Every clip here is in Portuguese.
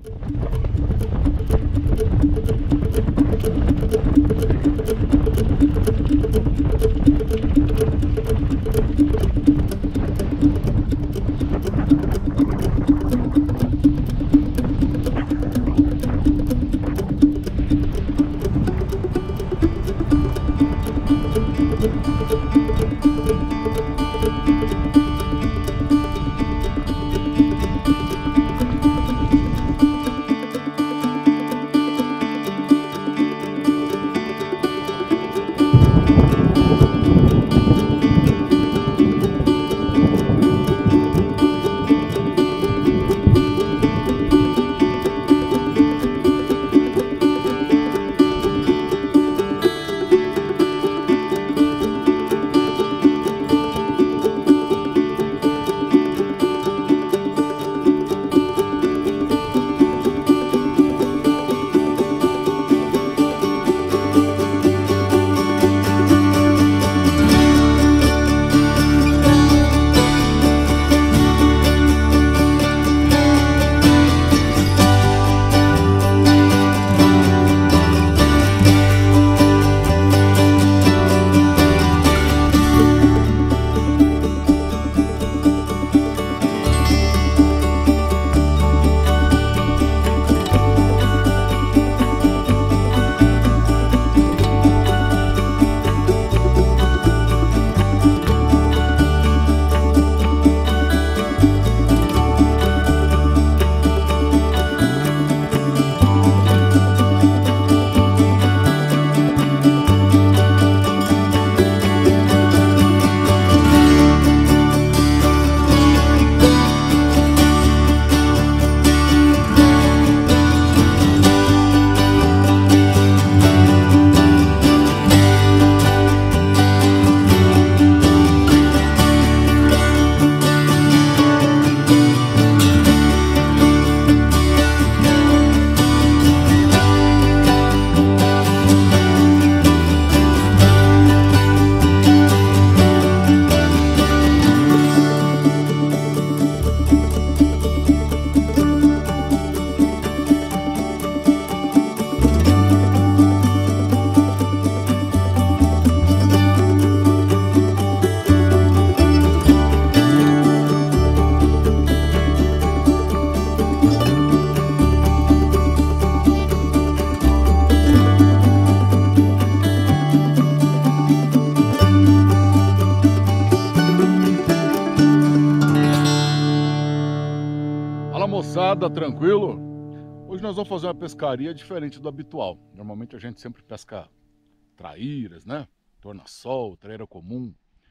Moçada, tranquilo? Hoje nós vamos fazer uma pescaria diferente do habitual. Normalmente a gente sempre pesca traíras, né? Tornassol, traíra comum.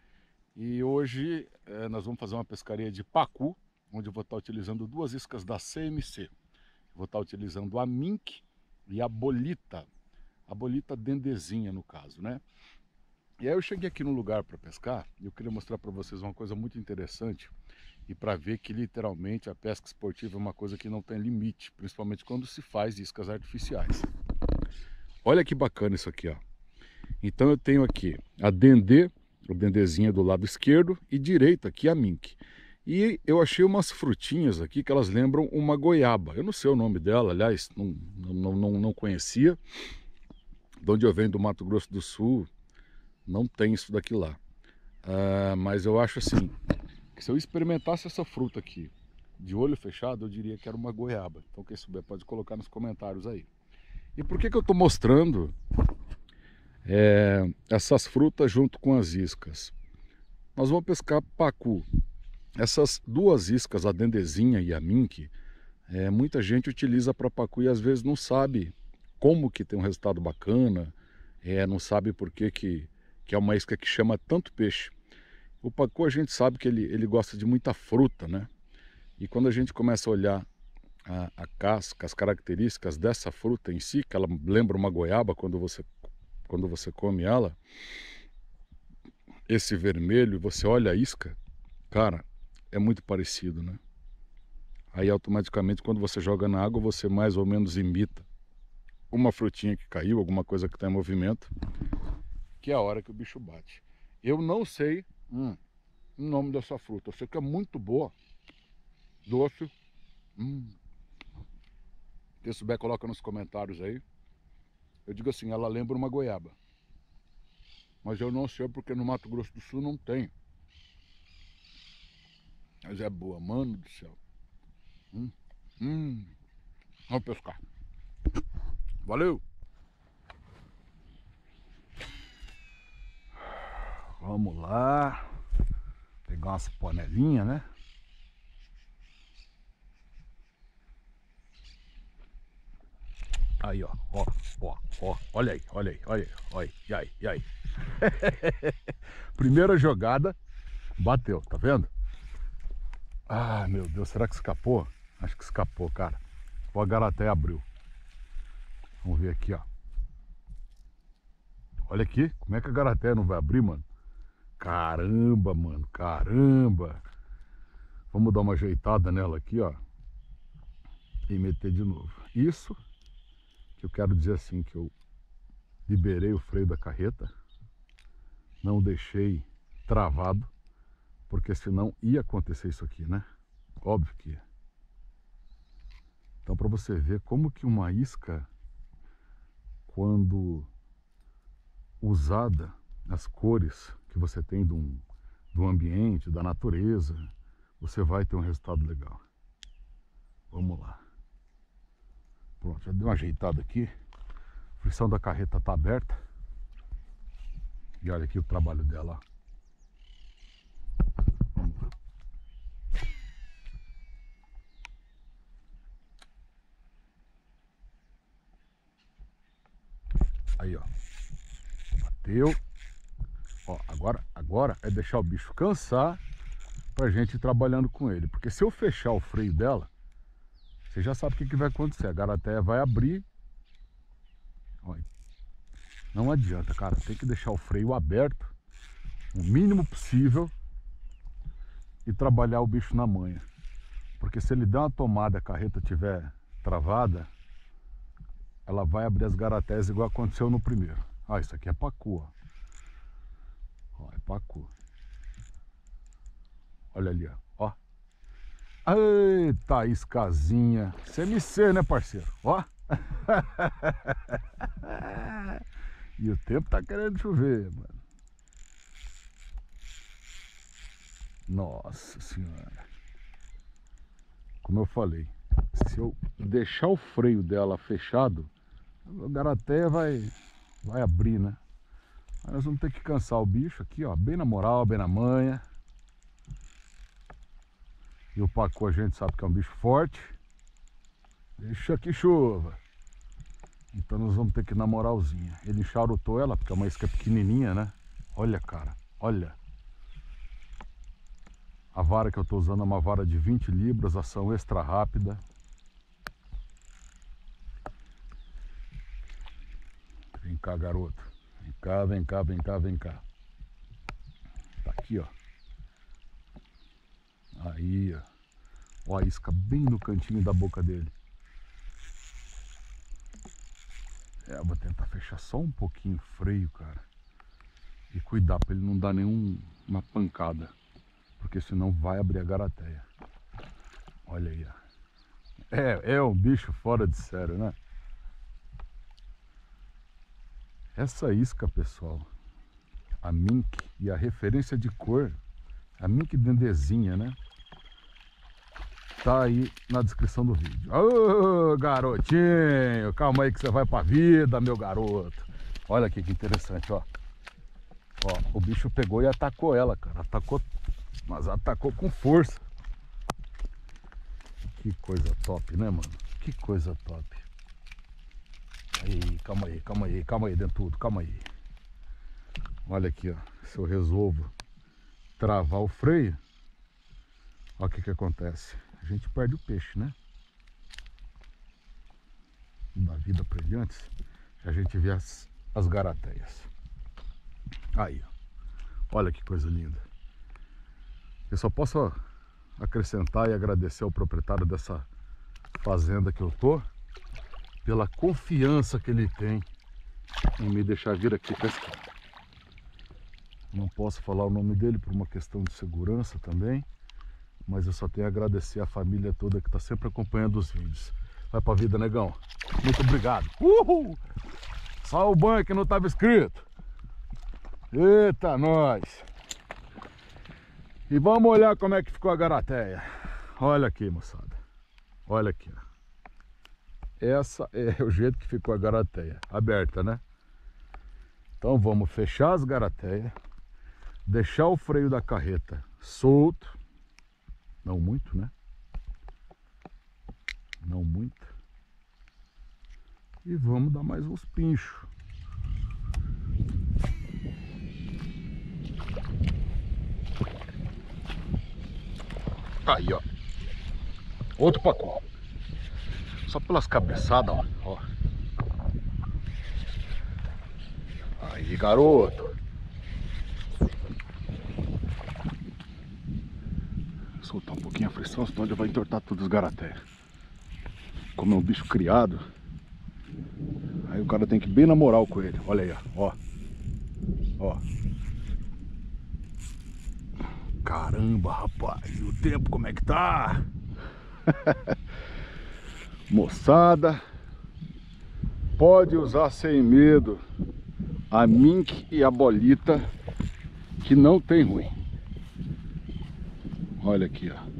E hoje nós vamos fazer uma pescaria de pacu, onde eu vou estar utilizando duas iscas da CMC. Vou estar utilizando a mink e a bolita dendezinha no caso, né? E aí eu cheguei aqui no lugar para pescar e eu queria mostrar para vocês uma coisa muito interessante e para ver que literalmente a pesca esportiva é uma coisa que não tem limite, principalmente quando se faz iscas artificiais. Olha que bacana isso aqui, ó. Então eu tenho aqui a dendezinha do lado esquerdo e direito aqui a mink. E eu achei umas frutinhas aqui que elas lembram uma goiaba. Eu não sei o nome dela, aliás, não conhecia. De onde eu venho, do Mato Grosso do Sul, não tem isso daqui lá. Mas eu acho assim, que se eu experimentasse essa fruta aqui, de olho fechado, eu diria que era uma goiaba. Então quem souber pode colocar nos comentários aí. E por que eu estou mostrando essas frutas junto com as iscas? Nós vamos pescar pacu. Essas duas iscas, a dendezinha e a mink, muita gente utiliza para pacu e às vezes não sabe como que tem um resultado bacana, não sabe por que é uma isca que chama tanto peixe. O pacu a gente sabe que ele gosta de muita fruta, né? E quando a gente começa a olhar a casca, as características dessa fruta em si, que ela lembra uma goiaba quando você come ela, esse vermelho, você olha a isca, cara, é muito parecido, né? Aí automaticamente quando você joga na água, você mais ou menos imita uma frutinha que caiu, alguma coisa que está em movimento, que é a hora que o bicho bate. Eu não sei o nome dessa fruta, eu sei que é muito boa, doce, Quem souber, coloca nos comentários aí. Eu digo assim, ela lembra uma goiaba. Mas eu não sei porque no Mato Grosso do Sul não tem. Mas é boa, mano do céu. Vamos pescar. Valeu! Vamos lá. Pegar umas panelinhas, né? Aí, ó, olha aí, olha aí, olha aí, olha aí, e aí, e aí. Primeira jogada, bateu, tá vendo? Ah, meu Deus, será que escapou? Acho que escapou, cara. O agaraté abriu. Vamos ver aqui, ó. Olha aqui, como é que a agaraté não vai abrir, mano? Caramba, mano, caramba. Vamos dar uma ajeitada nela aqui, ó. E meter de novo. Isso que eu quero dizer assim, que eu liberei o freio da carreta. Não deixei travado. Porque senão ia acontecer isso aqui, né? Óbvio que ia. Então, para você ver como que uma isca, quando usada, as cores que você tem do ambiente, da natureza, você vai ter um resultado legal. Vamos lá. Pronto, já dei uma ajeitada aqui. A frição da carreta está aberta. E olha aqui o trabalho dela. Vamos lá. Aí, ó. Bateu. Ó, agora é deixar o bicho cansar pra gente ir trabalhando com ele. Porque se eu fechar o freio dela, você já sabe o que vai acontecer. A garateia vai abrir. Olha. Não adianta, cara. Tem que deixar o freio aberto, o mínimo possível, e trabalhar o bicho na manha. Porque se ele der uma tomada e a carreta estiver travada, ela vai abrir as garateias igual aconteceu no primeiro. Ah, isso aqui é pacu, ó. Ó, é pacu. Olha ali, ó. Eita, iscazinha. CMC, né, parceiro? Ó. E o tempo tá querendo chover, mano. Nossa senhora. Como eu falei, se eu deixar o freio dela fechado, a garateia vai abrir, né? Aí nós vamos ter que cansar o bicho aqui, ó, bem na moral, bem na manha. E o pacu a gente sabe que é um bicho forte. Deixa que chova. Então nós vamos ter que ir na moralzinha. Ele enxarutou ela, porque é uma isca pequenininha, né? Olha, cara, olha. A vara que eu estou usando é uma vara de 20 libras, ação extra rápida. Vem cá, garoto. Vem cá, vem cá, vem cá, vem cá. Tá aqui, ó. Aí, ó. Ó a isca bem no cantinho da boca dele. Eu vou tentar fechar só um pouquinho o freio, cara. E cuidar pra ele não dar nenhuma pancada. Porque senão vai abrir a garateia. Olha aí, ó. É um bicho fora de sério, né? Essa isca, pessoal, a mink, e a referência de cor, a mink dendezinha, né? Tá aí na descrição do vídeo. Ô, garotinho, calma aí que você vai pra vida, meu garoto. Olha aqui que interessante, ó. Ó, o bicho pegou e atacou ela, cara. Atacou, mas atacou com força. Que coisa top, né, mano? Que coisa top. Aí, calma aí, dentudo, calma aí. Olha aqui, ó. Se eu resolvo travar o freio, olha o que acontece. A gente perde o peixe, né? Da vida pra ele antes, a gente vê as garateias. Aí, ó. Olha que coisa linda. Eu só posso acrescentar e agradecer ao proprietário dessa fazenda que eu tô, pela confiança que ele tem em me deixar vir aqui pescar. Não posso falar o nome dele por uma questão de segurança também, mas eu só tenho a agradecer a família toda que está sempre acompanhando os vídeos. Vai pra vida, negão. Muito obrigado. Uhul! Só o banho que não tava escrito. Eita, nós! E vamos olhar como é que ficou a garateia. Olha aqui, moçada. Olha aqui, ó. Essa é o jeito que ficou a garateia. Aberta, né? Então vamos fechar as garateias. Deixar o freio da carreta solto. Não muito, né? Não muito. E vamos dar mais uns pinchos. Aí, ó. Outro pacote. Só pelas cabeçadas, ó. Aí, garoto. Soltar um pouquinho a frição, senão ele vai entortar tudo os garateias. Como é um bicho criado, aí o cara tem que ir bem na moral com ele. Olha aí, ó. Ó. Caramba, rapaz. E o tempo como é que tá? Moçada, pode usar sem medo a mink e a bolita, que não tem ruim. Olha aqui, ó.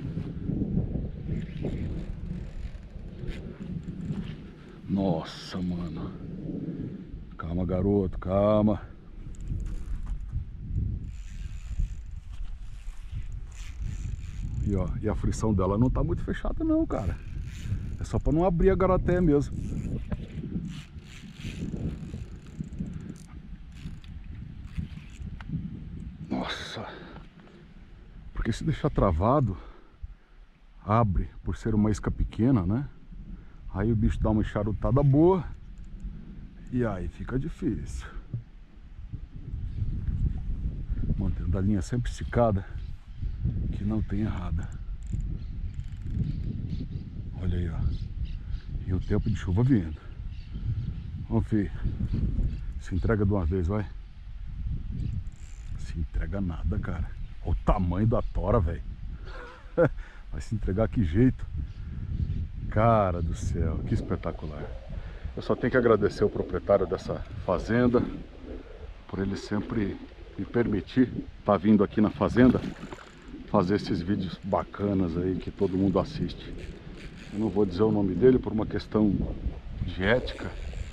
Nossa, mano. Calma, garoto, calma. E, ó, e a frição dela não tá muito fechada não, cara. É só pra não abrir a garateia mesmo. Nossa. Porque se deixar travado, abre por ser uma isca pequena, né? Aí o bicho dá uma charutada boa. E aí fica difícil. Mantendo a linha sempre esticada, que não tem errada. Olha aí, ó. E o tempo de chuva vindo. Vamos, filho. Se entrega de uma vez, vai. Se entrega nada, cara. Olha o tamanho da tora, velho. Vai se entregar que jeito. Cara do céu, que espetacular. Eu só tenho que agradecer o proprietário dessa fazenda por ele sempre me permitir estar vindo aqui na fazenda fazer esses vídeos bacanas aí que todo mundo assiste. Eu não vou dizer o nome dele por uma questão de ética,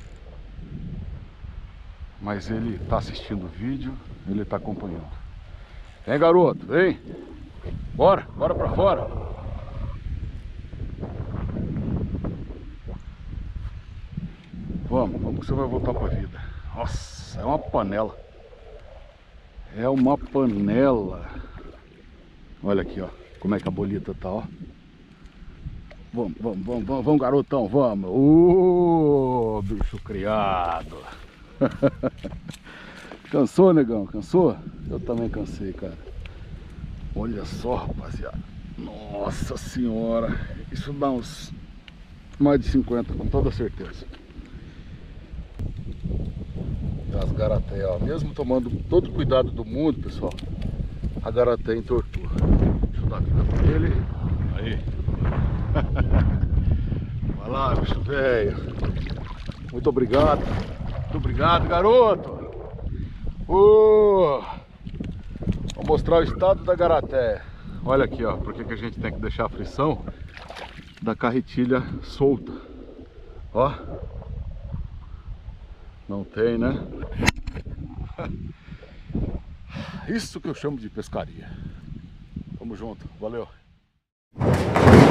mas ele está assistindo o vídeo, ele está acompanhando. Vem, garoto, vem. Bora pra fora. Vamos que você vai voltar pra vida. Nossa, é uma panela. É uma panela. Olha aqui, ó, como é que a bolita tá, ó. Vamos, garotão, vamos. Bicho criado. Cansou, negão? Cansou? Eu também cansei, cara. Olha só, rapaziada. Nossa senhora. Isso dá uns mais de 50, com toda certeza. As garateias, ó. Mesmo tomando todo o cuidado do mundo, pessoal, a garateia entortou. Deixa eu dar a vida pra ele. Aí. Vai lá, bicho velho. Muito obrigado. Muito obrigado, garoto. Vou mostrar o estado da garateia. Olha aqui, ó, porque que a gente tem que deixar a frição da carretilha solta. Ó. Não tem, né? Isso que eu chamo de pescaria. Tamo junto, valeu.